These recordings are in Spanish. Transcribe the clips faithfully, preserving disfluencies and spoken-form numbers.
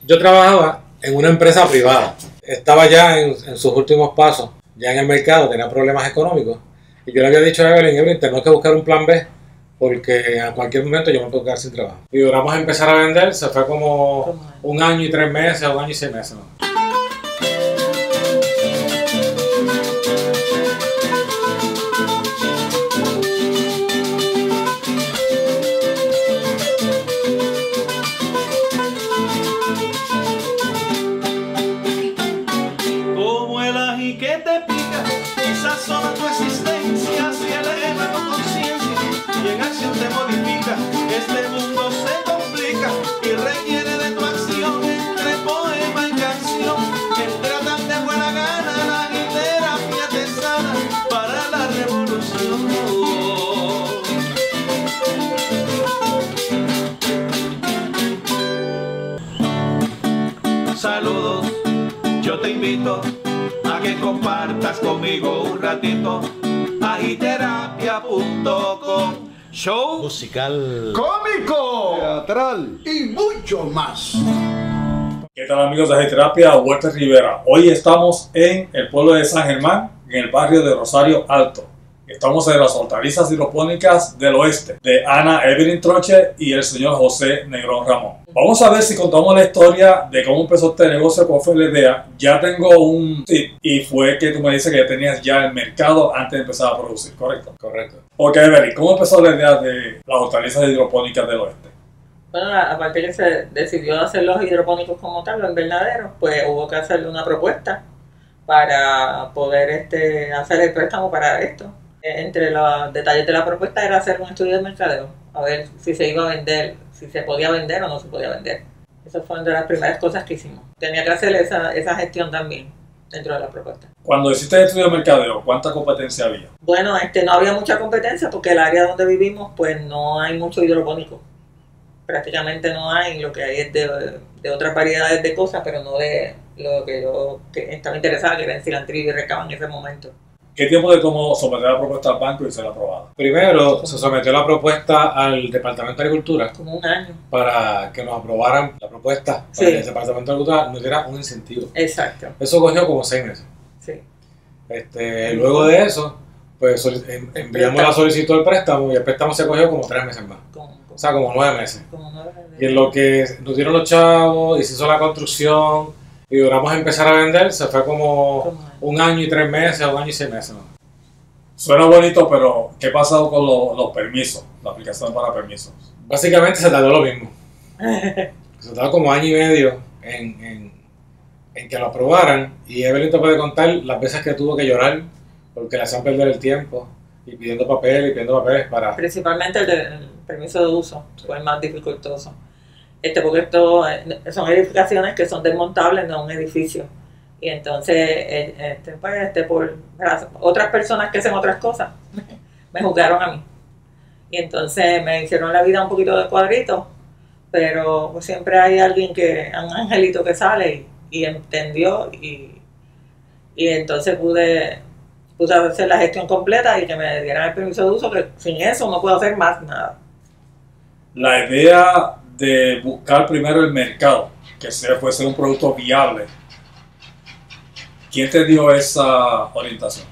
Yo trabajaba en una empresa privada. Estaba ya en, en sus últimos pasos, ya en el mercado, tenía problemas económicos. Y yo le había dicho a Evelyn, Evelyn, tenemos que buscar un plan B, porque a cualquier momento yo me puedo quedar sin trabajo. Y duramos a empezar a vender, se fue como un año y tres meses, un año y seis meses, ¿no? Este mundo se complica y requiere de tu acción entre poema y canción. Entre tan de buena gana la terapia te sana para la revolución. Saludos, yo te invito a que compartas conmigo un ratito. Agiterapia punto com. Show musical, cómico, teatral y mucho más. ¿Qué tal, amigos de Agiterapia? Walter Rivera. Hoy estamos en el pueblo de San Germán, en el barrio de Rosario Alto. Estamos en las hortalizas hidropónicas del oeste, de Ana Evelyn Troche y el señor José Negrón Ramón. Vamos a ver si contamos la historia de cómo empezó este negocio, cuál fue la idea. Ya tengo un tip y fue que tú me dices que ya tenías ya el mercado antes de empezar a producir, ¿correcto? Correcto. Ok, Evelyn, ¿cómo empezó la idea de las hortalizas hidropónicas del oeste? Bueno, aparte que se decidió hacer los hidropónicos como tal, los invernaderos, pues hubo que hacerle una propuesta para poder este, hacer el préstamo para esto. Entre los detalles de la propuesta era hacer un estudio de mercadeo, a ver si se iba a vender, si se podía vender o no se podía vender. Esas fueron de las primeras cosas que hicimos. Tenía que hacer esa, esa gestión también dentro de la propuesta. Cuando hiciste el estudio de mercadeo, ¿cuánta competencia había? Bueno, este, no había mucha competencia porque el área donde vivimos pues no hay mucho hidropónico. Prácticamente no hay, lo que hay es de, de otras variedades de cosas, pero no de lo que yo que estaba interesada, que era en cilantrillo y recaba en ese momento. ¿Qué tiempo le tomó someter la propuesta al banco y ser aprobada? Primero se sometió la propuesta al Departamento de Agricultura. Como un año. Para que nos aprobaran la propuesta, para sí. que el Departamento de Agricultura nos diera un incentivo. Exacto. Eso cogió como seis meses. Sí. Este, luego de eso, pues enviamos la solicitud del préstamo y el préstamo se cogió como tres meses más. Como, como, o sea, como nueve meses. Como nueve meses. Y en lo que nos dieron los chavos y se hizo la construcción y duramos a empezar a vender, se fue como, como un año y tres meses, un año y seis meses, ¿no? Suena bonito, pero ¿qué ha pasado con los, los permisos? La aplicación para permisos. Básicamente se tardó lo mismo. Se tardó como año y medio en, en, en que lo aprobaran. Y Evelyn te puede contar las veces que tuvo que llorar porque le hacían perder el tiempo y pidiendo papel y pidiendo papeles para... Principalmente el, de, el permiso de uso fue el más dificultoso. Este, porque esto son edificaciones que son desmontables, no un edificio. Y entonces, este, pues, este, por otras personas que hacen otras cosas, me juzgaron a mí. Y entonces me hicieron la vida un poquito de cuadrito, pero pues, siempre hay alguien que, un angelito que sale y, y entendió y, y entonces pude, pude hacer la gestión completa y que me dieran el permiso de uso, que sin eso no puedo hacer más nada. La idea de buscar primero el mercado, que sea, fuese un producto viable, ¿quién te dio esa orientación?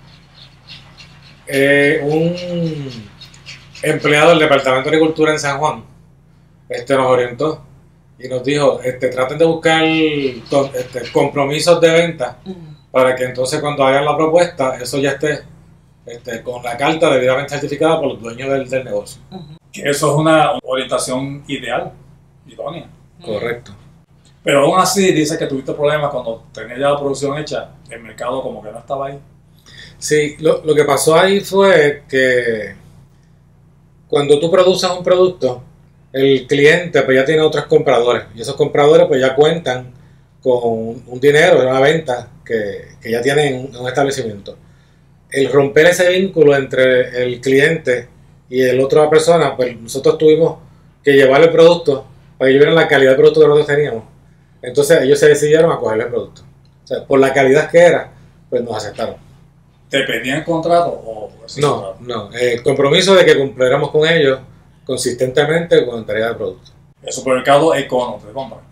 Eh, un empleado del Departamento de Agricultura en San Juan este, nos orientó y nos dijo, este, traten de buscar este, compromisos de venta uh-huh. para que entonces cuando hagan la propuesta, eso ya esté este, con la carta debidamente certificada por los dueños del, del negocio. Uh-huh. Que eso es una orientación ideal, idónea. Uh-huh. Correcto. Pero aún así dice que tuviste problemas cuando tenías ya la producción hecha, el mercado como que no estaba ahí. Sí, lo, lo que pasó ahí fue que cuando tú produces un producto, el cliente pues ya tiene otros compradores y esos compradores pues ya cuentan con un dinero de una venta que, que ya tienen un, un establecimiento. El romper ese vínculo entre el cliente y el otra persona, pues nosotros tuvimos que llevar el producto para que ellos vieran la calidad del producto que nosotros teníamos. Entonces ellos se decidieron a coger el producto. O sea, por la calidad que era, pues nos aceptaron. ¿Te pedían contrato o no? No, el eh, compromiso de que cumpliéramos con ellos consistentemente con la entrega del producto. El supermercado Econo te compra.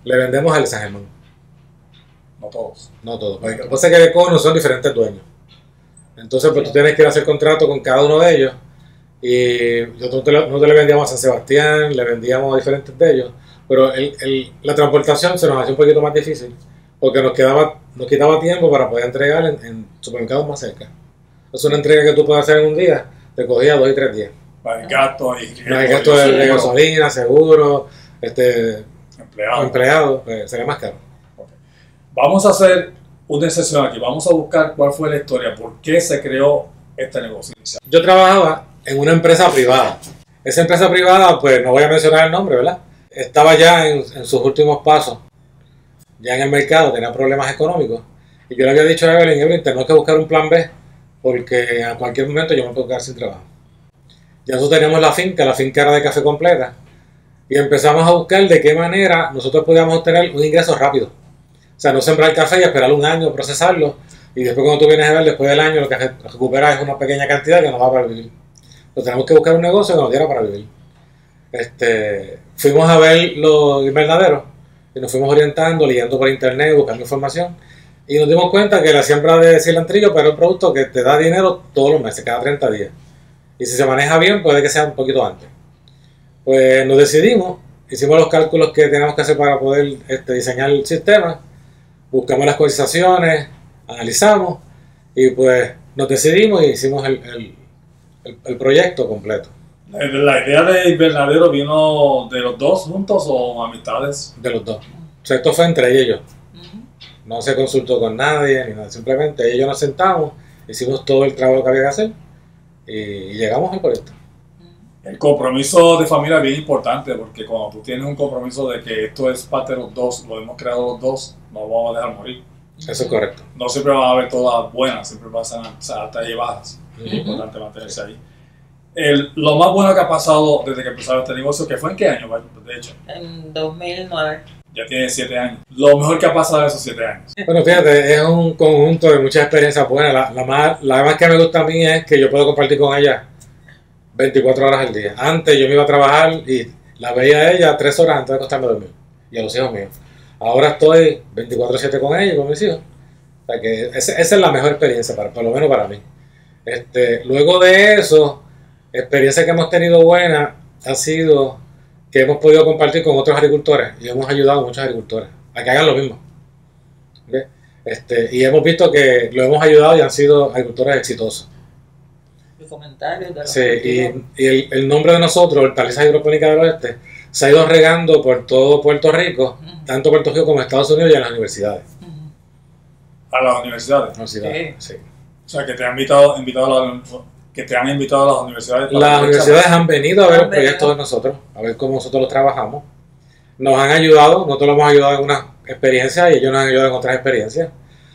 le vendemos al San Germán. No todos. No todos. Lo que pasa es que de Cono son diferentes dueños. Entonces, pues tú tienes que ir a hacer contrato con cada uno de ellos. Y nosotros, nosotros le vendíamos a San Sebastián, le vendíamos a diferentes de ellos. Pero el, el, la transportación se nos hacía un poquito más difícil. Porque nos quedaba, nos quitaba tiempo para poder entregar en, en supermercados más cerca. Es una entrega que tú puedes hacer en un día, te cogía dos y tres días. Para el gasto y No hay gasto de, de gasolina, seguro, este, empleado. empleado, pues, sería más caro. Okay. Vamos a hacer una excepción aquí. Vamos a buscar cuál fue la historia, por qué se creó este negocio. Yo trabajaba en una empresa privada. Esa empresa privada, pues no voy a mencionar el nombre, ¿verdad? Estaba ya en, en sus últimos pasos, ya en el mercado, tenía problemas económicos. Y yo le había dicho a Evelyn, Evelyn, tenemos que buscar un plan B, porque a cualquier momento yo me puedo quedar sin trabajo. Ya nosotros teníamos la finca, la finca era de café completa, y empezamos a buscar de qué manera nosotros podíamos obtener un ingreso rápido. O sea, no sembrar café y esperar un año, procesarlo, y después cuando tú vienes a ver, después del año, lo que recuperas es una pequeña cantidad que nos va para vivir. Entonces tenemos que buscar un negocio que nos diera para vivir. Este, fuimos a ver los invernaderos, y nos fuimos orientando, leyendo por internet, buscando información, y nos dimos cuenta que la siembra de cilantrillo pues, era un producto que te da dinero todos los meses, cada treinta días. Y si se maneja bien, puede que sea un poquito antes. Pues nos decidimos, hicimos los cálculos que teníamos que hacer para poder este, diseñar el sistema, buscamos las cotizaciones, analizamos y pues nos decidimos y hicimos el, el, el, el proyecto completo. ¿La, la idea de invernadero vino de los dos juntos o amistades? De los dos. O sea, esto fue entre ellos. No se consultó con nadie ni nada, simplemente ellos nos sentamos, hicimos todo el trabajo que había que hacer y llegamos al proyecto. El compromiso de familia es bien importante porque cuando tú tienes un compromiso de que esto es parte de los dos, lo hemos creado los dos, no lo vamos a dejar morir. Eso es correcto. No siempre van a haber todas buenas, siempre pasan altas y bajas. Uh-huh. Es importante mantenerse ahí. El, lo más bueno que ha pasado desde que empezaron este negocio, ¿que fue en qué año, de hecho? En dos mil nueve. Ya tiene siete años. Lo mejor que ha pasado en esos siete años. Bueno, fíjate, es un conjunto de muchas experiencias buenas. La, la, más, la más que me gusta a mí es que yo puedo compartir con ella veinticuatro horas al día. Antes yo me iba a trabajar y la veía a ella tres horas antes de acostarme a dormir. Y a los hijos míos. Ahora estoy veinticuatro siete con ella y con mis hijos. O sea que esa, esa es la mejor experiencia, para, por lo menos para mí. Este, luego de eso, experiencia que hemos tenido buena ha sido que hemos podido compartir con otros agricultores y hemos ayudado a muchos agricultores a que hagan lo mismo. ¿Okay? Este, y hemos visto que lo hemos ayudado y han sido agricultores exitosos. Y comentarios de los Sí, y, y el, el nombre de nosotros, Hortalizas Hidropónicas del Oeste, se ha ido regando por todo Puerto Rico, uh-huh. tanto Puerto Rico como Estados Unidos y en las universidades. Uh-huh. ¿A las universidades? Universidades, sí. sí. O sea, que te han invitado, invitado a la, que te han invitado a las universidades. Las universidades han venido a ver los proyectos de nosotros, a ver cómo nosotros los trabajamos. Nos han ayudado, nosotros los hemos ayudado en unas experiencias y ellos nos han ayudado en otras experiencias.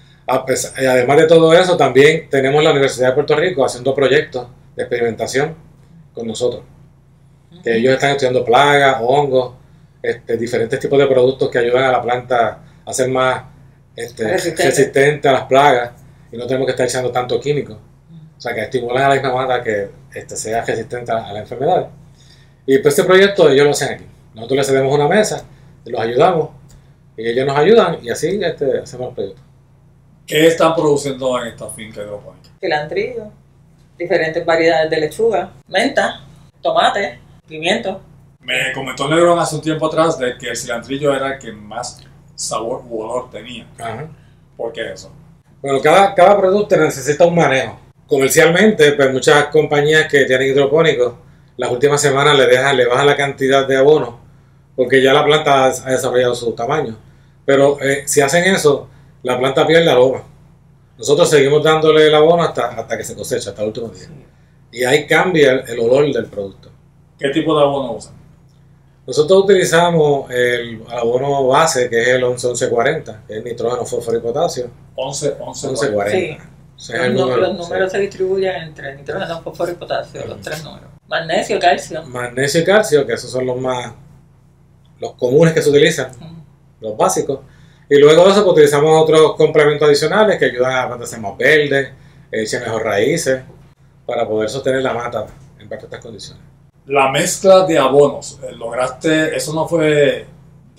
Además de todo eso, también tenemos la Universidad de Puerto Rico haciendo proyectos de experimentación con nosotros. Uh-huh. Que ellos están estudiando plagas, hongos, este, diferentes tipos de productos que ayudan a la planta a ser más este, resistente. resistente a las plagas y no tenemos que estar echando tanto químico. O sea, que estimulan a la misma mata que este, sea resistente a, a las enfermedades. Y pues este proyecto ellos lo hacen aquí. Nosotros les cedemos una mesa, los ayudamos, y ellos nos ayudan, y así este, hacemos el proyecto. ¿Qué están produciendo en esta finca hidropónica? Cilantrillo, diferentes variedades de lechuga, menta, tomate, pimiento. Me comentó Negrón hace un tiempo atrás de que el cilantrillo era el que más sabor u olor tenía. Ajá. ¿Por qué eso? Bueno, cada, cada producto necesita un manejo. Comercialmente, pues muchas compañías que tienen hidropónicos, las últimas semanas le dejan, le bajan la cantidad de abono, porque ya la planta ha, ha desarrollado su tamaño. Pero eh, si hacen eso, la planta pierde aroma. Nosotros seguimos dándole el abono hasta, hasta que se cosecha, hasta el último día. Y ahí cambia el, el olor del producto. ¿Qué tipo de abono usan? Nosotros utilizamos el abono base, que es el once once cuarenta, que es nitrógeno, fósforo y potasio. once once Sí. cuarenta. O sea, los, número, los números sí. se distribuyen entre nitrógeno, fósforo y potasio, uh-huh. los tres números. Magnesio, calcio. Magnesio y calcio, que esos son los más los comunes que se utilizan, uh-huh. los básicos. Y luego de eso pues, utilizamos otros complementos adicionales que ayudan a la planta a ser más verde, echar mejor raíces, para poder sostener la mata en perfectas condiciones. La mezcla de abonos, ¿lograste, eso no fue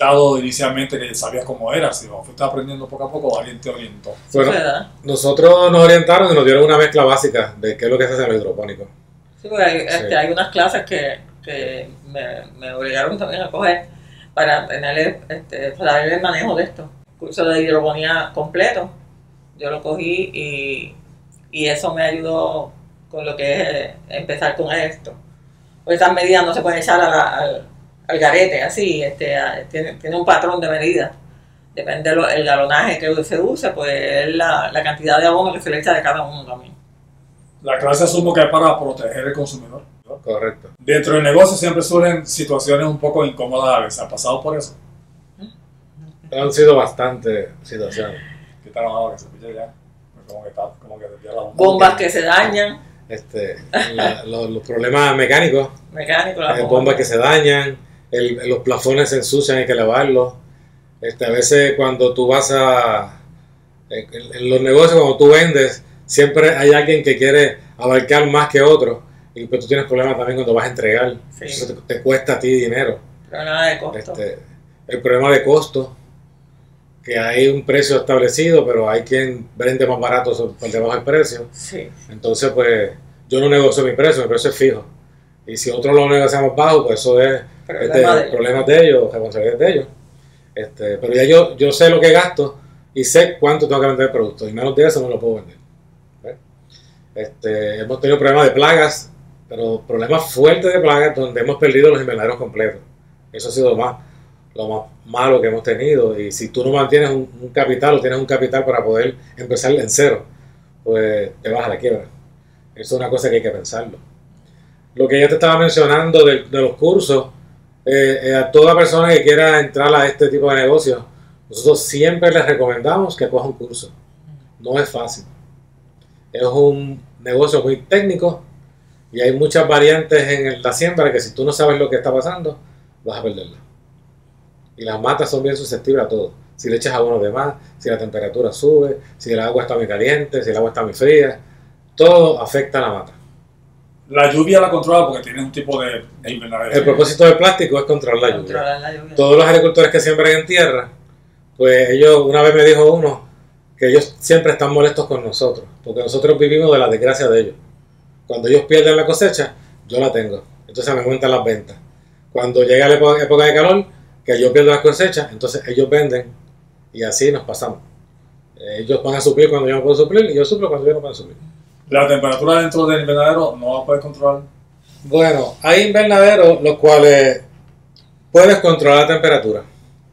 dado inicialmente que sabías cómo era, si lo fuiste aprendiendo poco a poco, alguien te orientó. Bueno, ¿verdad? nosotros nos orientaron y nos dieron una mezcla básica de qué es lo que se hace en el hidropónico. Sí, porque hay, Sí. este, hay unas clases que, que me, me obligaron también a coger para tener este, saber el manejo de esto. Curso de hidroponía completo, yo lo cogí y, y eso me ayudó con lo que es eh, empezar con esto. Pues esas medidas no se pueden echar a la, al, al garete, así, este, a- tiene, tiene un patrón de medidas. Depende del galonaje que se use, pues es la, la cantidad de abono que se le echa de cada uno también. La clase asumo que es para proteger al consumidor. Correcto. Dentro del negocio siempre surgen situaciones un poco incómodas a veces. ¿Ha pasado por eso? Han sido bastantes situaciones. ¿Qué tal ahora que se pilla ya? Como que está, como que desvía la bomba. Bombas que se dañan, Este, la- los, los problemas mecánicos, mecánicos, las hay bombas que se dañan, el- los plafones se ensucian, hay que lavarlos. Este, a veces cuando tú vas a... En, en los negocios, cuando tú vendes, siempre hay alguien que quiere abarcar más que otro. Y pues tú tienes problemas también cuando vas a entregar. Sí. Eso te, te cuesta a ti dinero. problema de costo. Este, el problema de costo, que hay un precio establecido, pero hay quien vende más barato sobre- por debajo del precio. Sí, Entonces, pues, yo no negocio mi precio, mi precio es fijo. Y si otros lo negociamos bajo, pues eso es Problema este, de ellos. problemas de ellos, responsabilidad de ellos. Este, pero ya yo, yo sé lo que gasto y sé cuánto tengo que vender el producto. Y menos de eso no lo puedo vender. ¿Ves? Este, hemos tenido problemas de plagas, pero problemas fuertes de plagas donde hemos perdido los invernaderos completos. Eso ha sido lo más, lo más malo que hemos tenido. Y si tú no mantienes un, un capital o tienes un capital para poder empezar en cero, pues te vas a la quiebra. Eso es una cosa que hay que pensarlo. Lo que ya te estaba mencionando de, de los cursos, eh, eh, a toda persona que quiera entrar a este tipo de negocios, nosotros siempre les recomendamos que coja un curso. No es fácil. Es un negocio muy técnico y hay muchas variantes en la siembra que si tú no sabes lo que está pasando, vas a perderla. Y las matas son bien susceptibles a todo. Si le echas abono de más, si la temperatura sube, si el agua está muy caliente, si el agua está muy fría, todo afecta a la mata. La lluvia la controla porque tiene un tipo de, de invernadero. El propósito del plástico es controlar la lluvia. controlar la lluvia. Todos los agricultores que siembran en tierra, pues ellos, una vez me dijo uno, que ellos siempre están molestos con nosotros, porque nosotros vivimos de la desgracia de ellos. Cuando ellos pierden la cosecha, yo la tengo. Entonces me aumentan las ventas. Cuando llega la época, época de calor, que yo pierdo las cosechas, entonces ellos venden y así nos pasamos. Ellos van a suplir cuando yo no puedo suplir y yo suplo cuando yo no puedo suplir. La temperatura dentro del invernadero no la puedes controlar. Bueno, hay invernaderos los cuales puedes controlar la temperatura,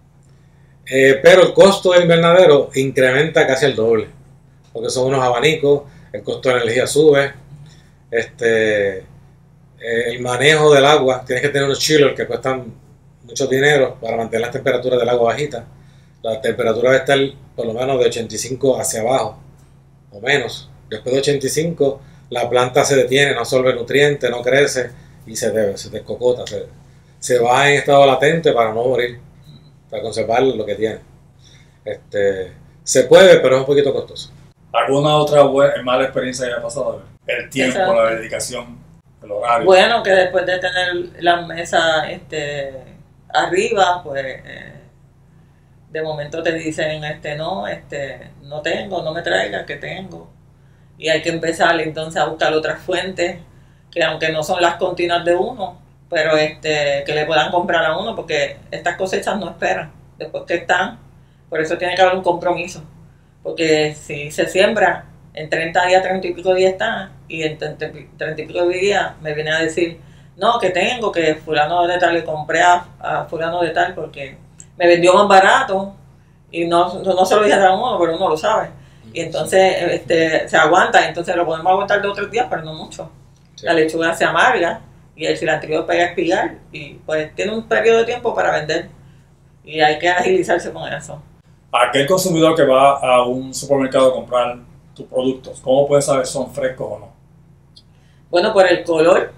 eh, pero el costo del invernadero incrementa casi el doble, porque son unos abanicos, el costo de la energía sube, este, eh, el manejo del agua, tienes que tener unos chillers que cuestan mucho dinero para mantener las temperaturas del agua bajitas. La temperatura debe estar por lo menos de ochenta y cinco hacia abajo, o menos. Después de ochenta y cinco, la planta se detiene, no absorbe nutrientes, no crece y se, debe, se descocota, se, se va en estado latente para no morir, para conservar lo que tiene. Este, se puede, pero es un poquito costoso. ¿Alguna otra buena, mala experiencia que haya pasado? El tiempo, Exacto. la dedicación, el horario. Bueno, que después de tener la mesa este, arriba, pues eh, de momento te dicen, este, no, este, no tengo, no me traigas, que tengo. Y hay que empezar entonces a buscar otras fuentes, que aunque no son las continuas de uno, pero este, que le puedan comprar a uno, porque estas cosechas no esperan, después que están, por eso tiene que haber un compromiso. Porque si se siembra, en treinta días, treinta y pico días está, y en treinta y pico días me viene a decir, no, que tengo, que fulano de tal le compré a, a fulano de tal porque me vendió más barato, y no, no, no se lo dije a uno, pero uno lo sabe. Y entonces este, se aguanta, entonces lo podemos aguantar dos o tres días, pero no mucho. Sí. La lechuga se amarga y el cilantro pega a espigar, y pues tiene un periodo de tiempo para vender, y hay que agilizarse con eso. Aquel consumidor que va a un supermercado a comprar tus productos, ¿cómo puede saber si son frescos o no? Bueno, por el color,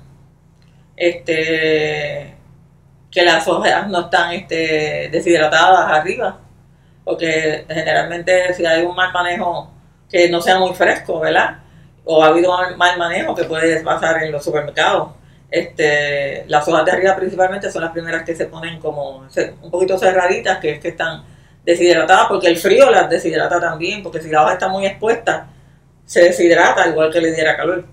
este, que las hojas no están este, deshidratadas arriba, porque generalmente si hay un mal manejo que no sea muy fresco, ¿verdad? O ha habido mal, mal manejo que puede pasar en los supermercados, Este, las hojas de arriba principalmente son las primeras que se ponen como un poquito cerraditas, que es que están deshidratadas, porque el frío las deshidrata también, porque si la hoja está muy expuesta, se deshidrata igual que le diera calor.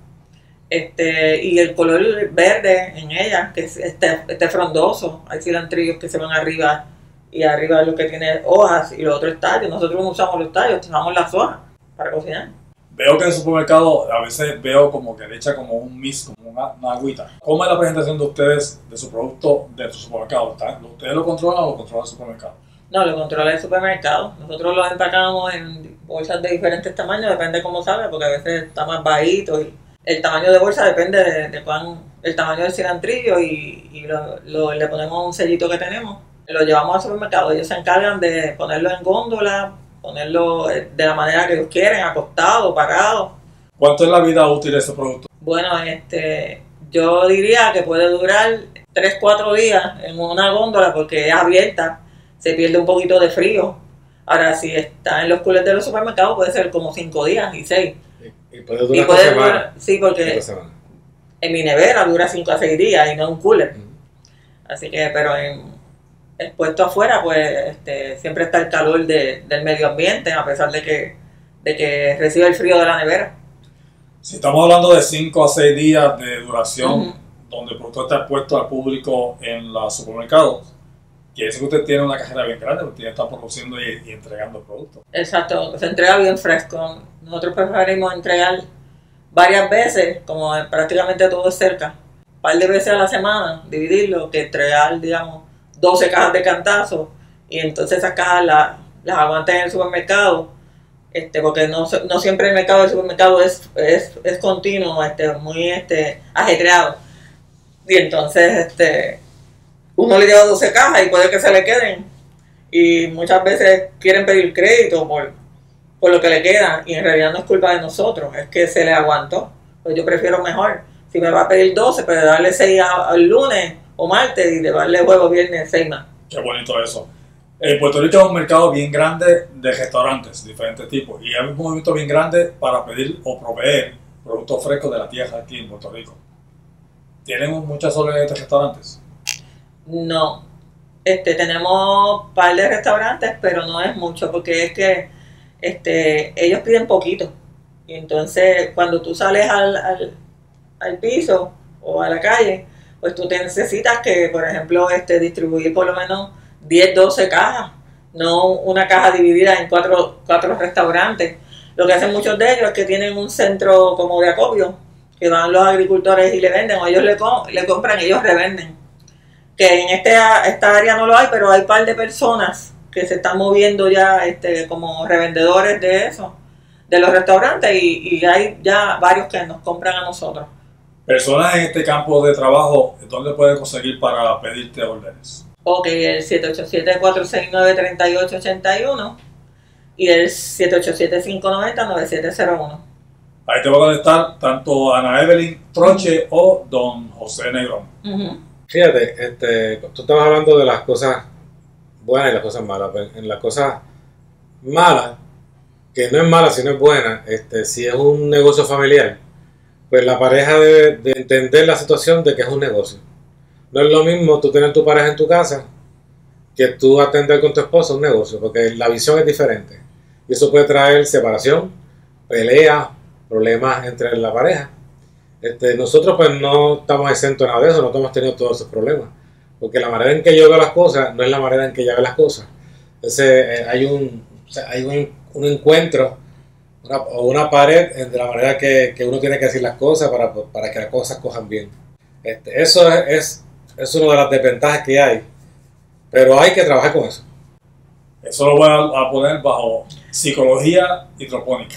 Este, y el color verde en ella, que es este, este frondoso, hay cilantrillos que se van arriba, y arriba es lo que tiene hojas, y los otros tallos. Nosotros no usamos los tallos, usamos las hojas para cocinar. Veo que en el supermercado a veces veo como que le echa como un mist, como una, una agüita. ¿Cómo es la presentación de ustedes de su producto de su supermercado? ¿Ustedes lo controlan o lo controla el supermercado? No, lo controla el supermercado. Nosotros lo empacamos en bolsas de diferentes tamaños, depende de cómo salga, porque a veces está más bajito. Y el tamaño de bolsa depende de, de cuán, el tamaño del cilantrillo y, y lo, lo, le ponemos un sellito que tenemos. Lo llevamos al supermercado, ellos se encargan de ponerlo en góndola, ponerlo de la manera que ellos quieren, acostado, parado. ¿Cuánto es la vida útil de este producto? Bueno, este, yo diría que puede durar tres cuatro días en una góndola porque es abierta, se pierde un poquito de frío. Ahora, si está en los coolers de los supermercados, puede ser como cinco días y seis. Y, y puede durar y puede semana. durar, sí, porque en mi nevera dura cinco a seis días y no en un cooler. Mm. Así que, pero en expuesto afuera, pues este, siempre está el calor de, del medio ambiente, a pesar de que, de que recibe el frío de la nevera. Si estamos hablando de cinco a seis días de duración, uh-huh. donde el producto está expuesto al público en los supermercados, quiere decir que usted tiene una cajera bien grande, porque usted está produciendo y, y entregando el producto. Exacto, se entrega bien fresco. Nosotros preferimos entregar varias veces, como prácticamente todo es cerca, un par de veces a la semana, dividirlo, que entregar, digamos, doce cajas de cantazo, y entonces esas cajas las, las aguantan en el supermercado, este, porque no, no siempre el mercado del supermercado es, es, es continuo, este, muy este, ajetreado, y entonces este, uno le lleva doce cajas y puede que se le queden, y muchas veces quieren pedir crédito por, por lo que le queda, y en realidad no es culpa de nosotros, es que se le aguantó. Pues yo prefiero mejor, si me va a pedir doce, pero darle seis al lunes o martes y llevarle huevo viernes seis más. Qué bonito eso. En Puerto Rico es un mercado bien grande de restaurantes, diferentes tipos, y hay un movimiento bien grande para pedir o proveer productos frescos de la tierra aquí en Puerto Rico. ¿Tienen muchas soles de restaurantes? No. Este, tenemos un par de restaurantes, pero no es mucho, porque es que este, ellos piden poquito. Y entonces, cuando tú sales al, al, al piso o a la calle, pues tú te necesitas que, por ejemplo, este, distribuir por lo menos diez, doce cajas, no una caja dividida en cuatro, cuatro restaurantes. Lo que hacen muchos de ellos es que tienen un centro como de acopio, que van los agricultores y le venden, o ellos le, le compran y ellos revenden. Que en este, esta área no lo hay, pero hay un par de personas que se están moviendo ya este, como revendedores de eso, de los restaurantes, y, y hay ya varios que nos compran a nosotros. Personas en este campo de trabajo, ¿dónde pueden conseguir para pedirte órdenes? Ok, el siete ocho siete, cuatro seis nueve, tres ocho ocho uno y el siete ocho siete, cinco nueve cero, nueve siete cero uno. Ahí te va a conectar tanto Ana Evelyn Troche uh-huh. o don José Negrón. Uh-huh. Fíjate, este, tú estabas hablando de las cosas buenas y las cosas malas. Pero en las cosas malas, que no es mala sino es buena, este, si es un negocio familiar, pues la pareja debe de entender la situación de que es un negocio. No es lo mismo tú tener tu pareja en tu casa que tú atender con tu esposo un negocio, porque la visión es diferente. Y eso puede traer separación, pelea, problemas entre la pareja. Este, nosotros pues no estamos exentos de nada de eso, no hemos tenido todos esos problemas. Porque la manera en que yo veo las cosas no es la manera en que ella ve las cosas. Entonces eh, hay, un, o sea, hay un, un encuentro una, o una pared entre la manera que, que uno tiene que decir las cosas para, para que las cosas cojan bien. Este, eso es, es, es una de las desventajas que hay, pero hay que trabajar con eso. Eso lo voy a, a poner bajo psicología hidropónica.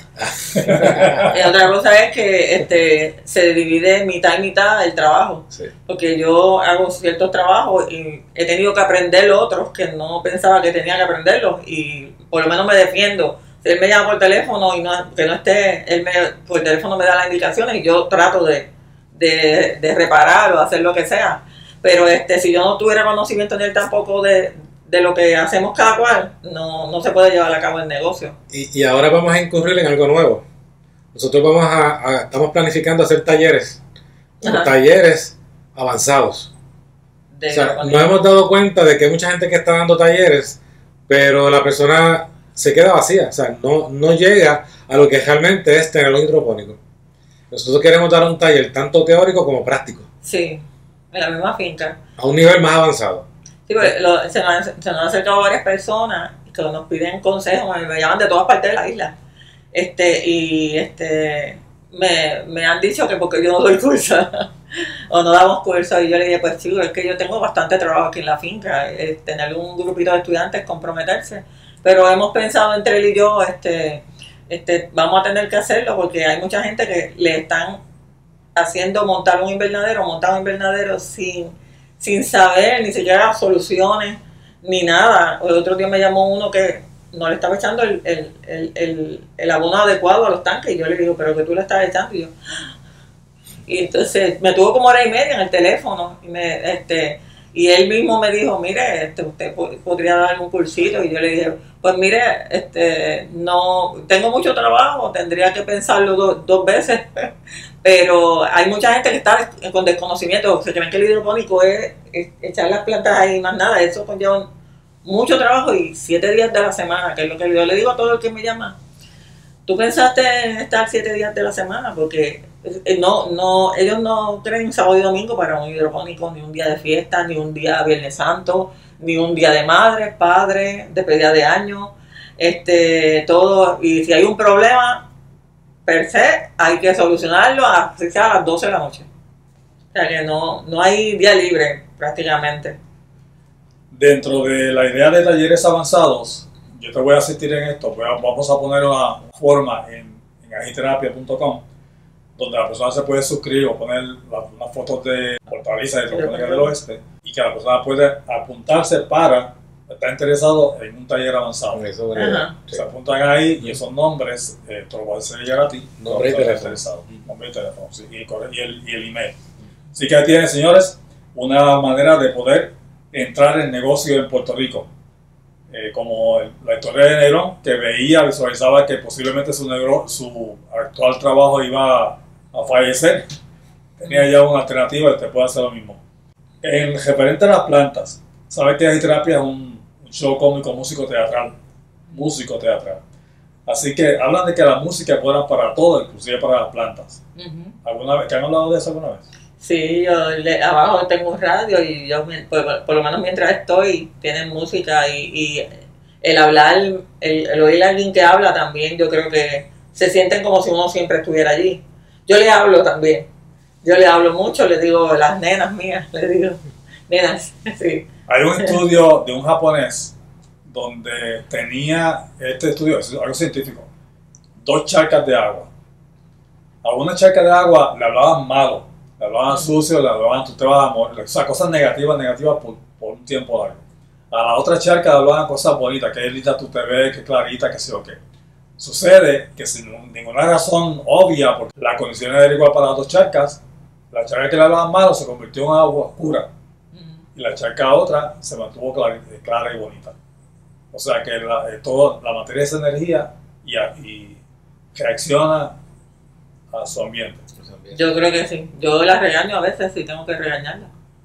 Y otra cosa es que este, se divide mitad y mitad el trabajo, sí. Porque yo hago ciertos trabajos y he tenido que aprender otros que no pensaba que tenía que aprenderlos, y por lo menos me defiendo. Si él me llama por teléfono y no, que no esté, él me, por teléfono me da las indicaciones y yo trato de, de, de reparar o hacer lo que sea. Pero este, si yo no tuviera conocimiento ni él tampoco de, de lo que hacemos cada cual, no, no se puede llevar a cabo el negocio. Y, y ahora vamos a incurrir en algo nuevo. Nosotros vamos a, a estamos planificando hacer talleres, talleres avanzados. De O sea, nos hidroponía. hemos dado cuenta de que hay mucha gente que está dando talleres, pero la persona se queda vacía, o sea, no, no llega a lo que realmente es tener un hidropónico. Nosotros queremos dar un taller tanto teórico como práctico, Sí, en la misma finca. a un nivel más avanzado. Sí, porque lo- se, nos han, se nos han acercado varias personas que nos piden consejos, me, me llaman de todas partes de la isla. Este, y este me, me han dicho que porque yo no doy curso o no damos curso, y yo le dije, pues sí, es que yo tengo bastante trabajo aquí en la finca, es tener un grupito de estudiantes, comprometerse, pero hemos pensado entre él y yo, este, este, vamos a tener que hacerlo porque hay mucha gente que le están haciendo montar un invernadero, montar un invernadero sin, sin saber ni siquiera soluciones ni nada. El otro día me llamó uno que no le estaba echando el, el, el, el, el abono adecuado a los tanques, y yo le digo, pero que tú le estás echando, y yo, y entonces me tuvo como hora y media en el teléfono, y me, este, y él mismo me dijo, mire, este, usted po- podría dar un cursito, y yo le dije, pues mire, este, no, tengo mucho trabajo, tendría que pensarlo do- dos veces, pero hay mucha gente que está des- con desconocimiento, se creen que el hidropónico es, es echar las plantas ahí y más nada, eso conlleva mucho trabajo y siete días de la semana, que es lo que yo le digo a todo el que me llama. ¿Tú pensaste en estar siete días de la semana? Porque eh, no, no, ellos no creen sábado y domingo para un hidropónico, ni un día de fiesta, ni un día Viernes Santo, ni un día de madres, padres, despedida de año, este, todo. Y si hay un problema, per se, hay que solucionarlo a, así sea a las doce de la noche. O sea que no, no hay día libre prácticamente. Dentro de la idea de talleres avanzados, yo te voy a asistir en esto. Voy a- vamos a poner una forma en, en agiterapia punto com donde la persona se puede suscribir o poner la- unas fotos de Hortalizas Hidropónicas del Oeste, y que la persona puede apuntarse para estar interesado en un taller avanzado. Eso es buena idea. Ajá. Sí. Se apuntan ahí y esos nombres eh, te lo voy a hacer llegar a ti. Nombre y cuando estés teléfono. interesado. Nombre y teléfono, sí, y, corre- y el, y el email. Así que ahí tienen, señores, una manera de poder entrar en negocio en Puerto Rico. Eh, como el- la historia de Negrón, que veía, visualizaba que posiblemente su, negro, su actual trabajo iba a, a fallecer, tenía ya una alternativa y te puede hacer lo mismo. En referente a las plantas, sabes que Agiterapia es un, un show cómico, músico teatral, músico teatral. Así que hablan de que la música es buena para todo, inclusive para las plantas. Ujú. ¿Alguna vez, ¿te han hablado de eso alguna vez? Sí, yo le- abajo tengo un radio y yo, me- por, por lo menos mientras estoy, tienen música y, y el hablar, el, el oír a alguien que habla también, yo creo que se sienten como si uno siempre estuviera allí. Yo le hablo también, yo le hablo mucho, le digo las nenas mías, le digo, nenas, sí. Hay un estudio de un japonés donde tenía, este estudio, es algo científico, dos charcas de agua. A una charca de agua le hablaban malo, le hablaban sucio, le hablaban tú te vas a morir, o sea, cosas negativas, negativas por, por un tiempo largo. A la otra charca le hablaban cosas bonitas, que linda tú te ves, que clarita, que sí o qué. Sucede que sin ninguna razón obvia, porque la condición era igual para las dos charcas, la charca que le hablaban malo se convirtió en agua oscura y la charca otra se mantuvo clara, clara y bonita. O sea que la, eh, todo, la materia es energía y, a- y reacciona a su ambiente. Yo creo que sí, yo la regaño a veces, sí tengo que regañarla.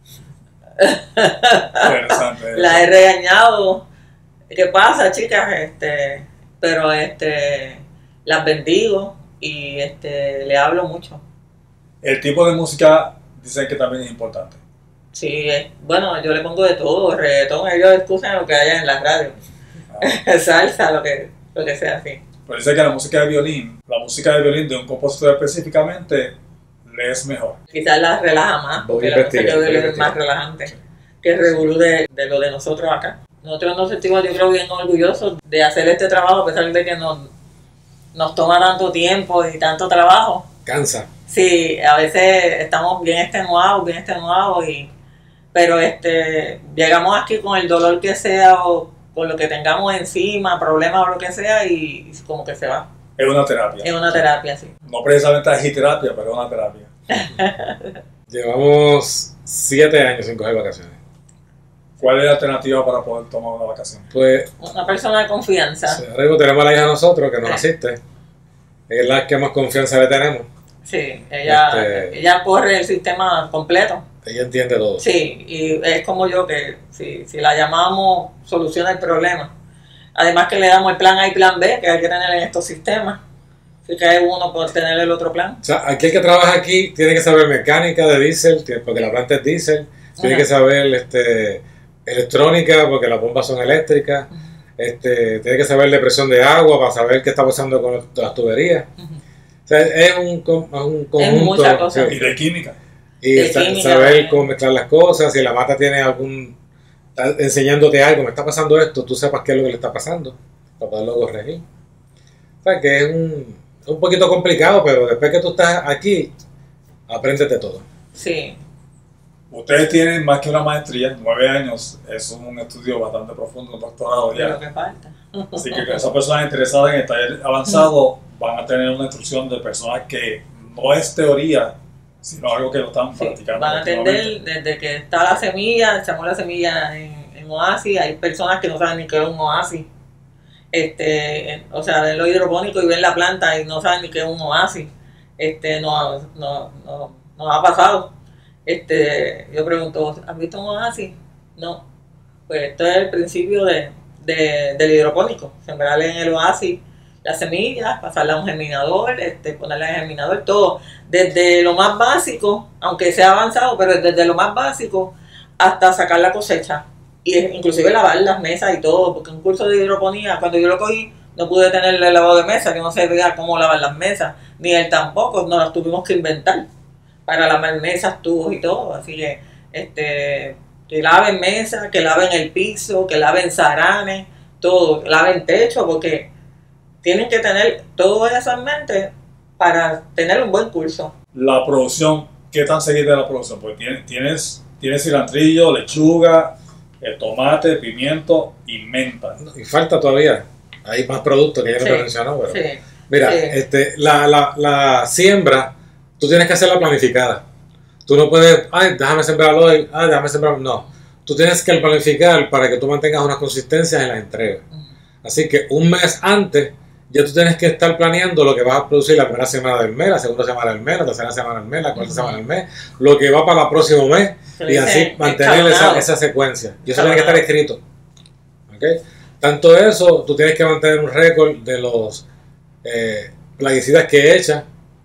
Interesante. La he regañado. ¿Qué pasa, chicas? Este, pero este, las bendigo y este, le hablo mucho. El tipo de música dicen que también es importante. Sí, eh, bueno, yo le pongo de todo, reggaetón, ellos escuchan lo que haya en la radio, Ah, salsa, lo que, lo que sea así. pero dice que la música de violín, la música de violín de un compositor específicamente, le es mejor. Quizás las relaja más, Voy porque a la música investigar, de voy a él es más investigar. relajante que el revolú de, de lo de nosotros acá. Nosotros nos sentimos, yo creo, bien orgullosos de hacer este trabajo, a pesar de que nos, nos toma tanto tiempo y tanto trabajo. Cansa. Sí, a veces estamos bien extenuados, bien extenuados, y, pero este, llegamos aquí con el dolor que sea o con lo que tengamos encima, problemas o lo que sea, y, y como que se va. Es una terapia. Es una terapia, sí. No precisamente agiterapia, pero es una terapia. Llevamos siete años sin coger vacaciones. ¿Cuál es la alternativa para poder tomar una vacación? Pues Una persona de confianza. ahora mismo tenemos a la hija de nosotros que nos asiste. Es la que más confianza le tenemos. Sí, ella, Este- ella corre el sistema completo. ella entiende todo. Sí, y es como yo que si, si la llamamos, soluciona el problema. Además que le damos el plan A y plan B que hay que tener en estos sistemas. Si cae uno por tener el otro plan. O sea, aquí el que trabaja aquí tiene que saber mecánica de diésel, porque la planta es diésel, tiene Ajá. que saber este, electrónica, porque las bombas son eléctricas, este, tiene que saber de presión de agua para saber qué está pasando con las tuberías. Ujú. O sea, es un, con- es un conjunto. muchas cosas. Y de química. Y De sa- química, saber de- cómo mezclar las cosas, si la mata tiene algún, está enseñándote algo, me está pasando esto, tú sepas qué es lo que le está pasando, para poderlo corregir. O sea, que es un, un poquito complicado, pero después que tú estás aquí, apréndete todo. Sí, Ustedes tienen más que una maestría, nueve años, es un estudio bastante profundo, un doctorado es lo ya. que falta. Así que esas personas interesadas en el taller avanzado van a tener una instrucción de personas que no es teoría, sino algo que lo están Sí, practicando. van a continuamente. atender desde que está la semilla, echamos la semilla en, en oasis, hay personas que no saben ni qué es un oasis. Este, en- o sea, ven lo hidropónico y ven la planta y no saben ni qué es un oasis. Este, no, no, no, nos ha pasado. Este, yo pregunto, ¿has visto un oasis? No. Pues esto es el principio de, de- del hidropónico, sembrarle en el oasis las semillas, pasarla a un germinador, este, ponerla en el germinador, todo, desde lo más básico, aunque sea avanzado, pero desde lo más básico hasta sacar la cosecha, y inclusive lavar las mesas y todo, porque un curso de hidroponía, cuando yo lo cogí, no pude tenerle el lavado de mesa, que no sabía cómo lavar las mesas, ni él tampoco, nos las tuvimos que inventar para lavar mesas, tubos y todo, así que, este, que laven mesas, que laven el piso, que laven zaranes, todo, que laven techo, porque tienen que tener todo eso en mente para tener un buen curso. La producción, ¿qué tan seguida es la producción? Pues tienes, tienes, tienes cilantrillo, lechuga, el tomate, pimiento y menta. Y falta todavía, hay más productos que ya no Sí, te mencionó, pero Sí, mira, sí. este, la, la, la siembra, tú tienes que hacerla planificada. Tú no puedes, ay, déjame sembrarlo hoy, ay, déjame sembrarlo, no. Tú tienes que planificar para que tú mantengas unas consistencias en la entrega. Así que un mes antes, ya tú tienes que estar planeando lo que vas a producir la primera semana del mes, la segunda semana del mes, la tercera semana del mes, la cuarta semana del mes, lo que va para el próximo mes, Se le y así dice mantener esa, escalonado. esa secuencia. Y eso tiene que estar Escalonado. escrito. ¿Ok? Tanto eso, tú tienes que mantener un récord de los eh, plaguicidas que echas,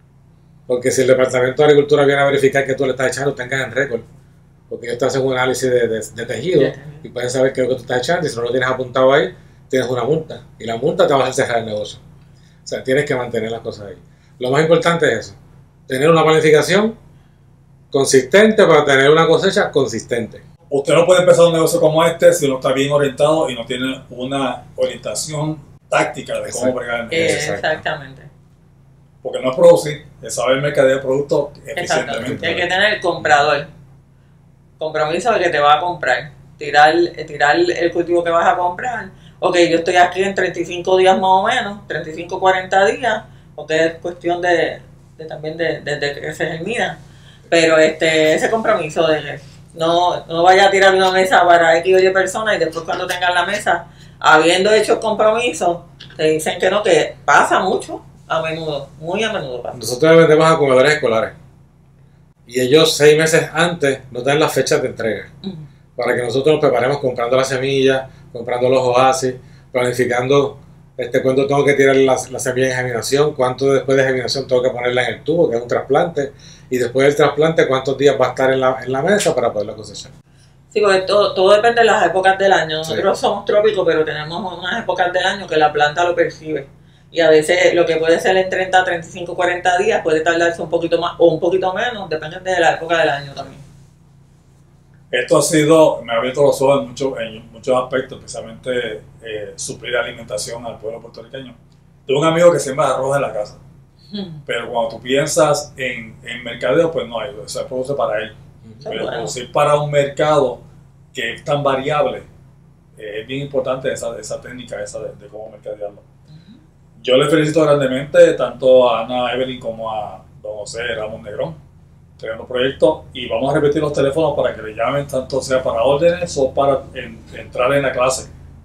porque si el Departamento de Agricultura viene a verificar que tú le estás echando, tengas en récord, porque ellos te hacen un análisis de, de, de tejido De tejido. y pueden saber qué es lo que tú estás echando, y si no lo tienes apuntado ahí, tienes una multa, y la multa te va a hacer cerrar el negocio. O sea, tienes que mantener las cosas ahí. Lo más importante es eso, tener una planificación consistente para tener una cosecha consistente. Usted no puede empezar un negocio como este si no está bien orientado y no tiene una orientación táctica de cómo Exacto. bregar el Eh, negocio. Exactamente. Porque no es producir, es saber mercadear el producto Exactamente. eficientemente. Hay que tener el comprador. Compromiso de que te va a comprar. Tirar, eh, tirar el cultivo que vas a comprar. Ok, yo estoy aquí en treinta y cinco días más o menos, treinta y cinco, cuarenta días, porque es cuestión de, de también de, de- de que se germina. Pero este ese compromiso de que no, no vaya a tirar una mesa para X o Y personas y después cuando tengan la mesa, habiendo hecho el compromiso, te dicen que no, que pasa mucho, a menudo, muy a menudo pasa. Nosotros le vendemos a comedores escolares y ellos seis meses antes nos dan las fechas de entrega Ujú. para que nosotros nos preparemos comprando las semillas, comprando los oasis, planificando este, cuánto tengo que tirar las la semillas en germinación, cuánto después de germinación tengo que ponerla en el tubo, que es un trasplante, y después del trasplante cuántos días va a estar en la, en la mesa para poderlo cosechar. Sí, porque todo, todo depende de las épocas del año. Sí. Nosotros somos trópicos, pero tenemos unas épocas del año que la planta lo percibe. Y a veces lo que puede ser en treinta, treinta y cinco, cuarenta días puede tardarse un poquito más o un poquito menos, depende de la época del año también. Esto ha sido, me ha abierto los ojos en, mucho- en muchos aspectos, especialmente eh, suplir alimentación al pueblo puertorriqueño. Tengo un amigo que siembra arroz en la casa, pero cuando tú piensas en, en mercadeo, pues no hay, o sea, produce para él. Eso es Pero bueno. producir para un mercado que es tan variable, eh, es bien importante esa, esa técnica esa de, de cómo mercadearlo. Yo le felicito grandemente tanto a Ana Evelyn como a don José Ramos Negrón, creando proyectos, y vamos a repetir los teléfonos para que le llamen, tanto sea para órdenes o para en- entrar en la clase.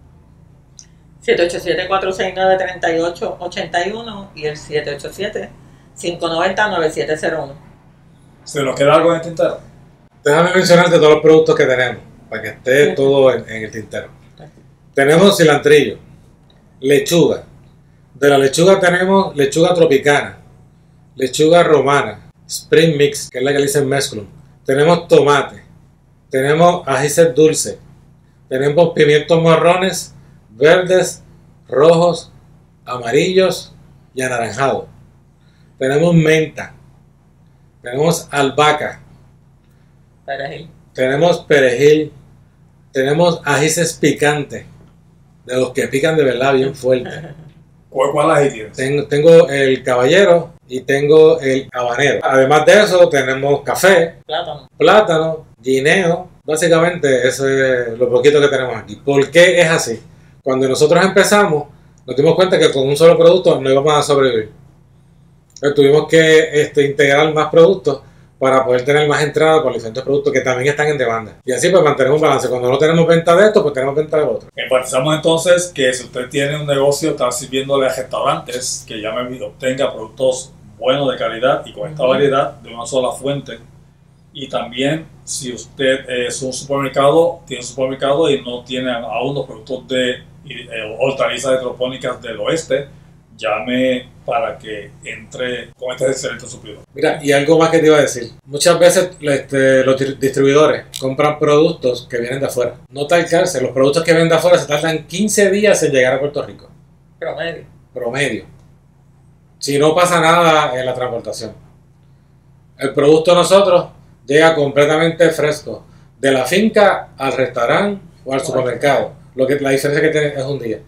siete ocho siete, cuatro seis nueve, tres ocho ocho uno y el siete ocho siete, cinco nueve cero, nueve siete cero uno. ¿Se nos queda algo en el tintero? déjame mencionarte todos los productos que tenemos, para que esté todo en, en el tintero. Tenemos cilantrillo, lechuga. De la lechuga tenemos lechuga tropicana, lechuga romana, spring mix, que es la que le dicen mesclun. Tenemos tomate, tenemos ajíes dulce, tenemos pimientos morrones, verdes, rojos, amarillos y anaranjados. Tenemos menta, tenemos albahaca, Perejil. tenemos perejil, tenemos ajíes picantes, de los que pican de verdad bien fuerte. ¿Cuál, cuál ají tienes? Tengo, tengo el caballero y tengo el habanero. Además de eso tenemos café, Plátano. plátano, guineo. Básicamente eso es lo poquito que tenemos aquí. ¿Por qué es así? Cuando nosotros empezamos nos dimos cuenta que con un solo producto no íbamos a sobrevivir. Entonces, tuvimos que este, integrar más productos para poder tener más entrada por diferentes productos que también están en demanda. Y así pues mantenemos un balance. Cuando no tenemos venta de esto, pues tenemos venta de otro. Enfatizamos entonces que si usted tiene un negocio, está sirviéndole a restaurantes, que llame y obtenga productos buenos de calidad y con esta variedad de una sola fuente. Y también si usted es un supermercado, tiene un supermercado y no tiene aún los productos de eh, hortalizas hidropónicas del oeste, llame para que entre con este excelente suplidor. Mira, y algo más que te iba a decir. Muchas veces este, los distribuidores compran productos que vienen de afuera. No tal cárcel, los productos que vienen de afuera se tardan quince días en llegar a Puerto Rico. Promedio. Promedio. Si no pasa nada en la transportación. El producto de nosotros llega completamente fresco. De la finca al restaurante o al supermercado. Lo que, la diferencia que tiene es un día.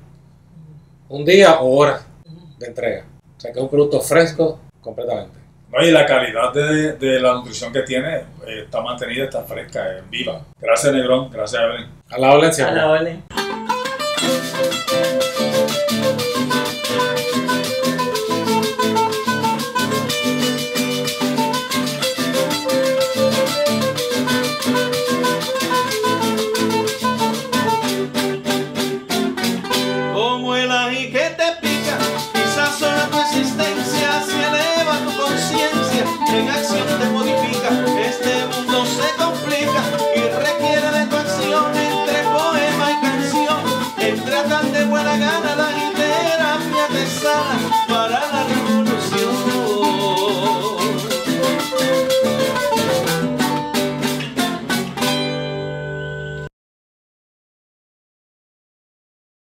Un día o horas de entrega. O sea que es un producto fresco completamente. No, y la calidad de, de la nutrición que tiene eh, está mantenida, está fresca, es viva. Gracias, Negrón. Gracias, Evelyn. A la orden, A la orden.